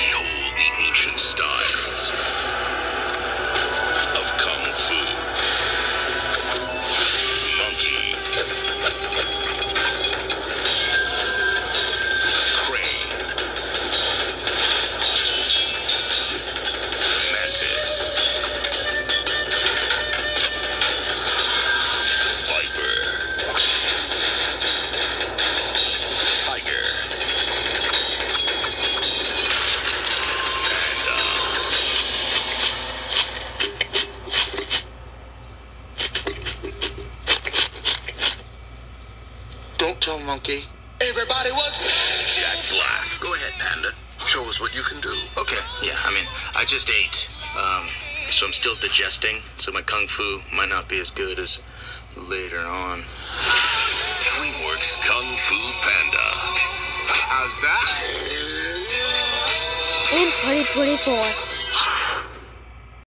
Behold the ancient styles of Kung Fu. Monkey. Crane. Mantis. Viper. Tiger. Don't tell Monkey. Everybody was Jack Black. Go ahead, Panda. Show us what you can do. Okay, yeah, I just ate. So I'm still digesting, so my kung fu might not be as good as later on. DreamWorks Kung Fu Panda. How's that? In 2024.